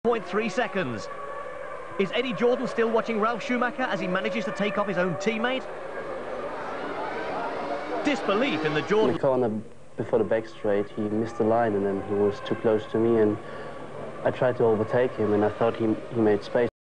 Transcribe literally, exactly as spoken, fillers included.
point three seconds. Is Eddie Jordan still watching Ralf Schumacher as he manages to take off his own teammate? Disbelief in the Jordan. In the corner before the back straight, he missed the line and then he was too close to me, and I tried to overtake him and I thought he, he made space.